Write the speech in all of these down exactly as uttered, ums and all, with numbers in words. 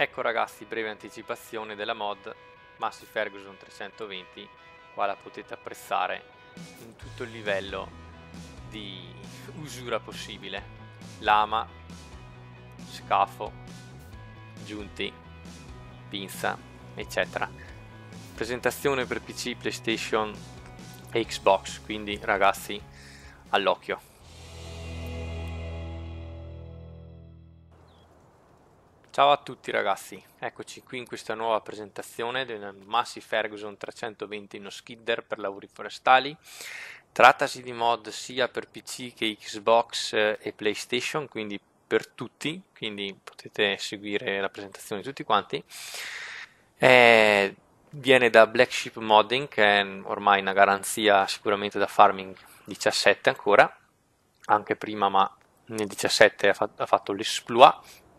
Ecco ragazzi, breve anticipazione della mod Massey Ferguson trecentoventi, qua la potete apprezzare in tutto il livello di usura possibile: lama, scafo, giunti, pinza, eccetera. Presentazione per P C, PlayStation e Xbox, quindi ragazzi, all'occhio. Ciao a tutti ragazzi, eccoci qui in questa nuova presentazione del Massey Ferguson trecentoventi, uno skidder per lavori forestali. Trattasi di mod sia per P C che Xbox e PlayStation, quindi per tutti, quindi potete seguire la presentazione tutti quanti. Eh, viene da Black Sheep Modding, che è ormai una garanzia sicuramente da Farming diciassette ancora, anche prima, ma nel diciassette ha fatto, ha fatto l'esploit.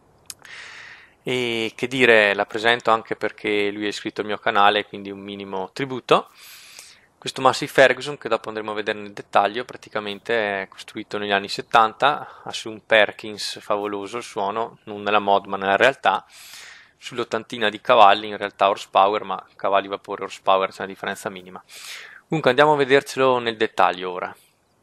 E che dire, la presento anche perché lui è iscritto al mio canale, quindi un minimo tributo. Questo Massey Ferguson, che dopo andremo a vedere nel dettaglio, praticamente è costruito negli anni settanta, ha su un Perkins favoloso il suono, non nella mod ma nella realtà, sull'ottantina di cavalli, in realtà horsepower, ma cavalli vapore horsepower c'è una differenza minima. Comunque andiamo a vedercelo nel dettaglio ora.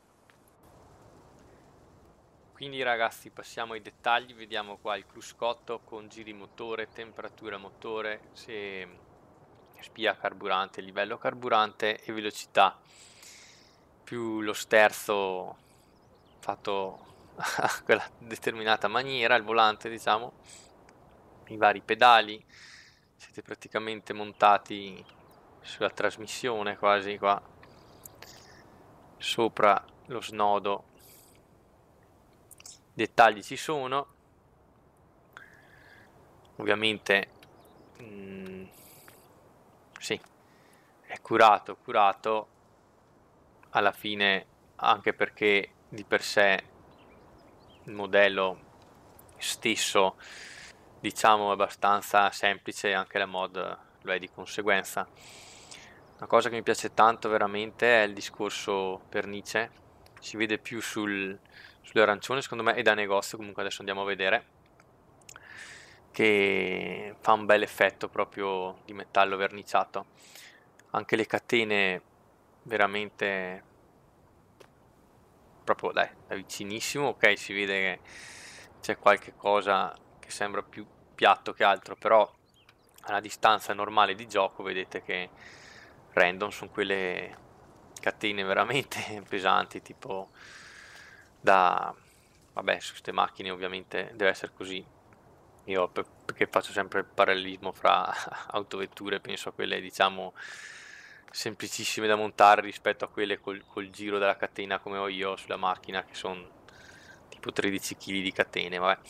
Quindi ragazzi, passiamo ai dettagli, vediamo qua il cruscotto con giri motore, temperatura motore, se spia carburante, livello carburante e velocità, più lo sterzo fatto a quella determinata maniera, il volante diciamo, i vari pedali, siete praticamente montati sulla trasmissione quasi qua, sopra lo snodo. Dettagli ci sono, ovviamente mm, sì, è curato, curato alla fine, anche perché di per sé il modello stesso diciamo è abbastanza semplice, anche la mod lo è di conseguenza. Una cosa che mi piace tanto veramente è il discorso pernice, si vede più sul, sull'arancione secondo me, e da negozio, comunque adesso andiamo a vedere, che fa un bel effetto proprio di metallo verniciato. Anche le catene veramente proprio dai, da vicinissimo, ok, si vede che c'è qualche cosa che sembra più piatto che altro, però alla distanza normale di gioco vedete che random sono quelle catene veramente pesanti, tipo da vabbè, su queste macchine ovviamente deve essere così. Io per, perché faccio sempre il parallelismo fra autovetture, penso a quelle diciamo semplicissime da montare rispetto a quelle col, col giro della catena come ho io sulla macchina, che sono tipo tredici chili di catene, vabbè.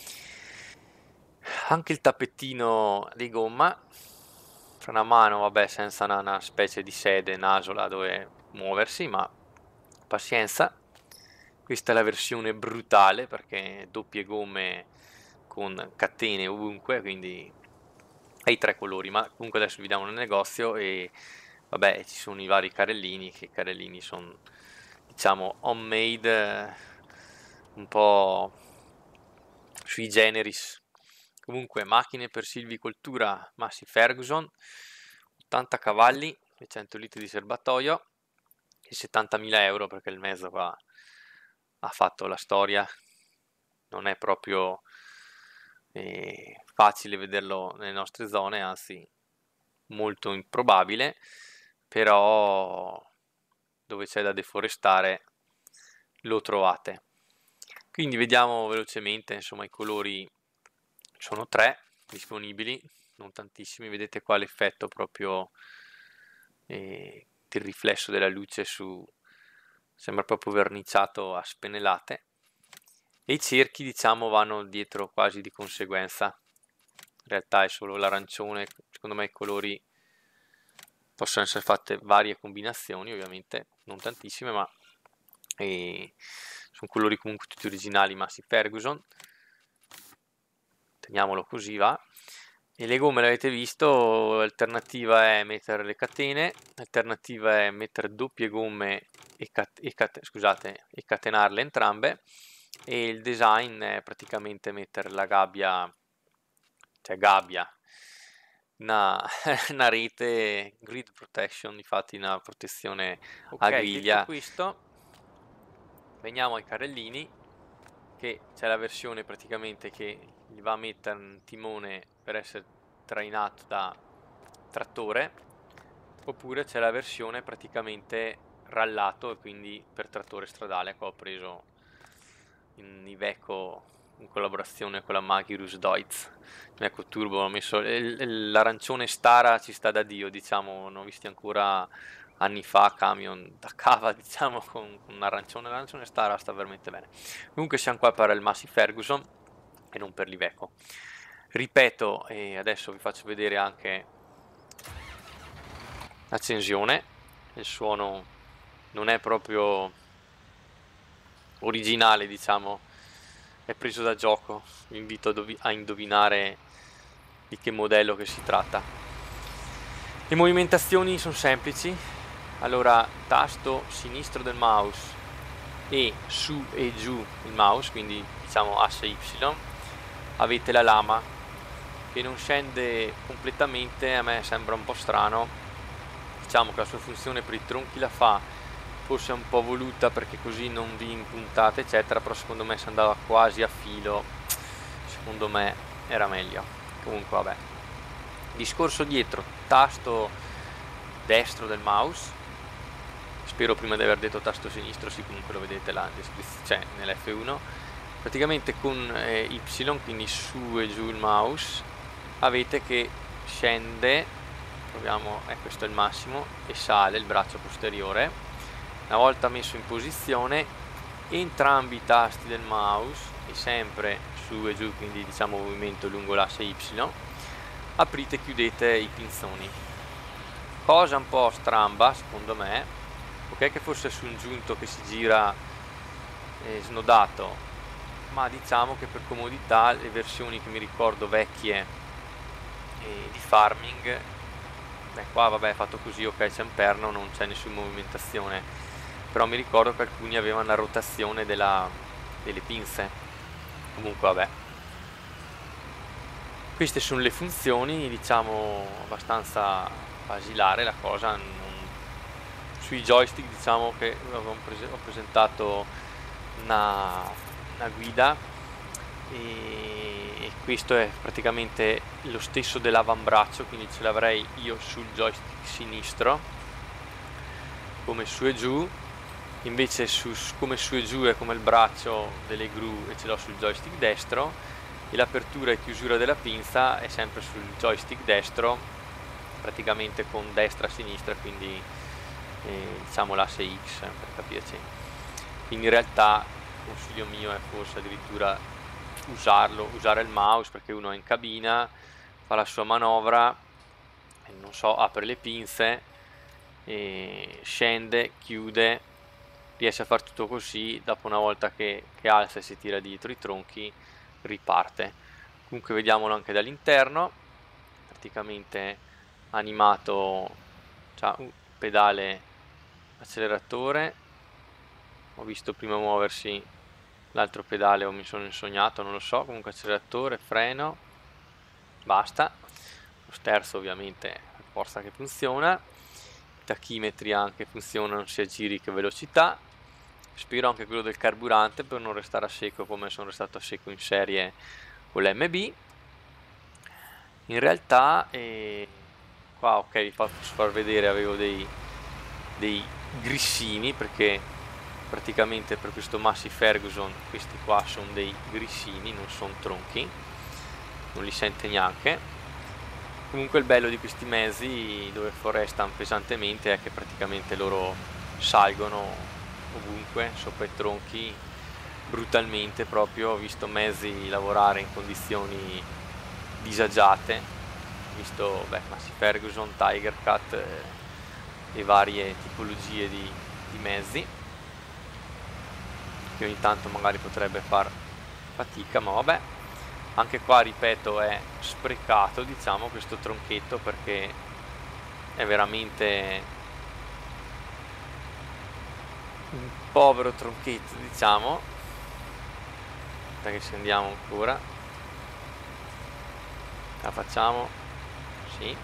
Anche il tappettino di gomma, fra una mano, vabbè, senza una, una specie di sede nasola dove muoversi, ma pazienza. Questa è la versione brutale perché doppie gomme con catene ovunque, quindi hai tre colori, ma comunque adesso vi diamo nel negozio e vabbè, ci sono i vari carrellini, che i carrellini sono diciamo homemade, un po' sui generis. Comunque macchine per silvicoltura Massey Ferguson, ottanta cavalli e cento litri di serbatoio e settantamila euro, perché il mezzo qua ha fatto la storia, non è proprio eh, facile vederlo nelle nostre zone, anzi molto improbabile, però dove c'è da deforestare lo trovate. Quindi vediamo velocemente, insomma i colori sono tre disponibili, non tantissimi, vedete qua l'effetto proprio eh, del riflesso della luce su, sembra proprio verniciato a spennellate, e i cerchi diciamo vanno dietro quasi di conseguenza, in realtà è solo l'arancione, secondo me i colori possono essere fatte varie combinazioni, ovviamente non tantissime, ma eh, sono colori comunque tutti originali Massey Ferguson, teniamolo così va. E le gomme l'avete visto, l'alternativa è mettere le catene, l'alternativa è mettere doppie gomme e, cat e, cat scusate, e catenarle entrambe, e il design è praticamente mettere la gabbia cioè gabbia, una, una rete grid protection, infatti una protezione a Ok, detto griglia. questo, Veniamo ai carrellini, che c'è la versione praticamente che gli va a mettere un timone per essere trainato da trattore, oppure c'è la versione praticamente rallato e quindi per trattore stradale. Qua ho preso in Iveco in collaborazione con la Magirus Deutz, Iveco Turbo, ho messo l'arancione Stara, ci sta da Dio, diciamo, ne ho visti ancora anni fa camion da cava, diciamo, con, con un arancione, l'arancione Stara sta veramente bene. Comunque siamo qua per il Massey Ferguson e non per l'Iveco. Ripeto, e adesso vi faccio vedere anche l'accensione. Il suono non è proprio originale, diciamo, è preso da gioco. Vi invito a, a indovinare di che modello che si tratta. Le movimentazioni sono semplici. Allora, tasto sinistro del mouse e su e giù il mouse, quindi diciamo asse Y, avete la lama che non scende completamente. A me sembra un po' strano, diciamo che la sua funzione per i tronchi la fa, forse è un po' voluta perché così non vi impuntate eccetera, però secondo me se andava quasi a filo, secondo me era meglio. Comunque vabbè, discorso dietro, tasto destro del mouse, spero prima di aver detto tasto sinistro, sì, comunque lo vedete là in descrizione, cioè nell'F uno, praticamente con eh, Y, quindi su e giù il mouse, avete che scende, proviamo, eh, questo è il massimo, e sale il braccio posteriore. Una volta messo in posizione, entrambi i tasti del mouse, e sempre su e giù, quindi diciamo movimento lungo l'asse Y, aprite e chiudete i pinzoni. Cosa un po' stramba, secondo me, ok che fosse su un giunto che si gira eh, snodato, ma diciamo che per comodità le versioni che mi ricordo vecchie eh, di Farming, beh qua vabbè è fatto così, ok c'è un perno, non c'è nessuna movimentazione, però mi ricordo che alcuni avevano la rotazione della, delle pinze. Comunque vabbè, queste sono le funzioni, diciamo abbastanza basilare la cosa. Non... sui joystick diciamo che prese... ho presentato una, una guida e questo è praticamente lo stesso dell'avambraccio, quindi ce l'avrei io sul joystick sinistro come su e giù, invece su, come su e giù è come il braccio delle gru e ce l'ho sul joystick destro, e l'apertura e chiusura della pinza è sempre sul joystick destro, praticamente con destra e sinistra, quindi eh, diciamo l'asse X per capirci. Quindi in realtà il consiglio mio è forse addirittura usarlo, usare il mouse, perché uno è in cabina, fa la sua manovra, e non so, apre le pinze, e scende, chiude, riesce a fare tutto così, dopo una volta che, che alza e si tira dietro i tronchi riparte. Comunque vediamolo anche dall'interno, praticamente animato, c'ha un pedale acceleratore, ho visto prima muoversi l'altro pedale o mi sono insognato, non lo so, comunque acceleratore, freno, basta. Lo sterzo ovviamente per forza che funziona, i tachimetri anche funzionano sia giri che velocità, spero anche quello del carburante per non restare a secco come sono restato a secco in serie con l'M B. In realtà eh, qua ok, vi posso far vedere, avevo dei, dei grissini perché praticamente per questo Massey Ferguson questi qua sono dei grissini, non sono tronchi, non li sente neanche. Comunque il bello di questi mezzi dove forestano pesantemente è che praticamente loro salgono ovunque sopra i tronchi brutalmente, proprio ho visto mezzi lavorare in condizioni disagiate, ho visto beh, Massey Ferguson, Tiger Cat eh, e varie tipologie di, di mezzi che ogni tanto magari potrebbe far fatica, ma vabbè, anche qua ripeto è sprecato diciamo questo tronchetto perché è veramente un povero tronchetto, diciamo. Aspetta che scendiamo ancora, La facciamo, sì,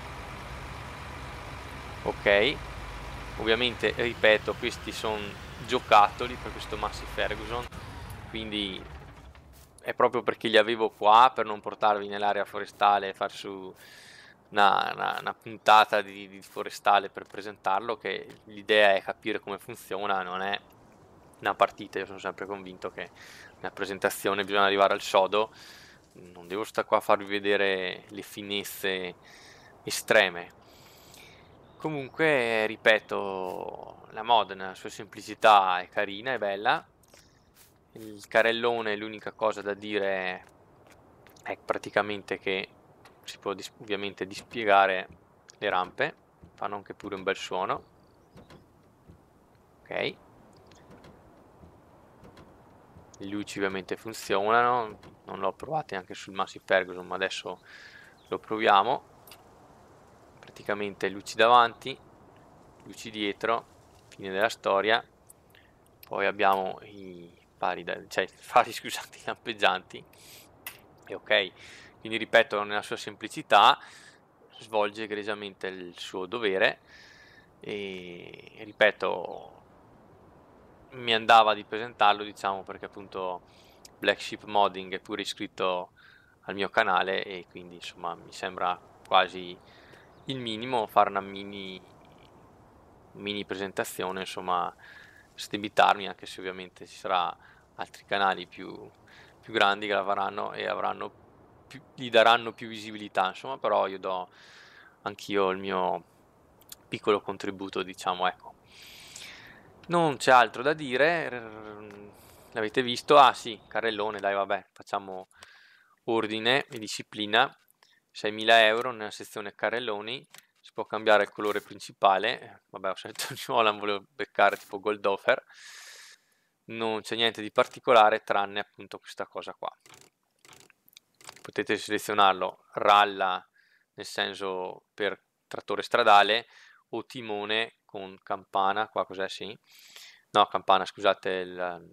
ok. Ovviamente, ripeto, questi sono giocattoli per questo Massey Ferguson, quindi è proprio perché li avevo qua per non portarvi nell'area forestale e far su una, una- una puntata di, di forestale per presentarlo, che l'idea è capire come funziona, non è una partita. Io sono sempre convinto che nella presentazione bisogna arrivare al sodo, non devo stare qua a farvi vedere le finezze estreme. Comunque, ripeto, la mod nella sua semplicità è carina, è bella. Il carellone, l'unica cosa da dire è praticamente che si può dis- ovviamente dispiegare le rampe, fanno anche pure un bel suono. Ok. Le luci ovviamente funzionano, non l'ho provate anche sul Massey Ferguson, ma adesso lo proviamo. Praticamente luci davanti, luci dietro, fine della storia. Poi abbiamo i fari, da, cioè, i fari scusate, lampeggianti. E ok, quindi ripeto, nella sua semplicità svolge egregiamente il suo dovere e ripeto, mi andava di presentarlo, diciamo, perché appunto Black Sheep Modding è pure iscritto al mio canale e quindi insomma mi sembra quasi il minimo fare una mini mini presentazione, insomma, stebitarmi, anche se ovviamente ci sarà altri canali più, più grandi che la faranno e avranno più, gli daranno più visibilità, insomma, però io do anch'io il mio piccolo contributo, diciamo, ecco. Non c'è altro da dire, r- l'avete visto? Ah sì, carrellone, dai, vabbè, facciamo ordine e disciplina. seimila euro nella sezione carrelloni, si può cambiare il colore principale. Eh, vabbè, ho scelto il Nolan, volevo beccare tipo gold offer. Non c'è niente di particolare tranne appunto questa cosa qua. Potete selezionarlo ralla nel senso per trattore stradale o timone con campana, qua cos'è? Sì, no, campana, scusate, il,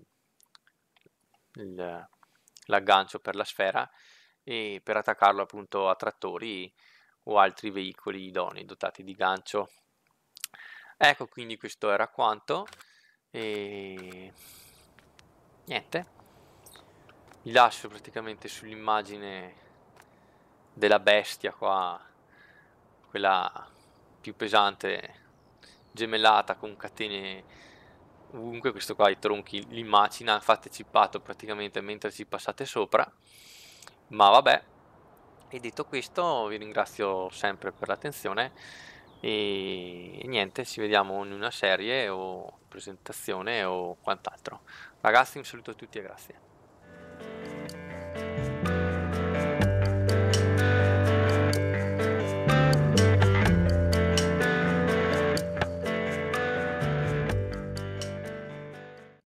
il- l'aggancio per la sfera, e per attaccarlo appunto a trattori o altri veicoli idonei dotati di gancio. Ecco, quindi questo era quanto e niente, vi lascio praticamente sull'immagine della bestia qua, quella più pesante, gemellata con catene ovunque. Questo qua i tronchi li macina, fate cippato praticamente mentre ci passate sopra, ma vabbè. E detto questo vi ringrazio sempre per l'attenzione e, e niente, ci vediamo in una serie o presentazione o quant'altro. Ragazzi, un saluto a tutti e grazie.